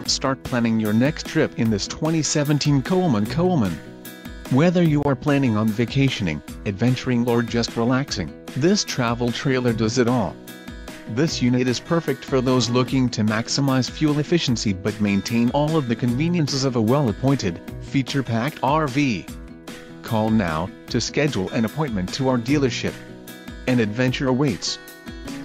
Start planning your next trip in this 2017 Coleman. Whether you are planning on vacationing, adventuring or just relaxing, this travel trailer does it all. This unit is perfect for those looking to maximize fuel efficiency but maintain all of the conveniences of a well-appointed, feature-packed RV. Call now to schedule an appointment to our dealership. An adventure awaits.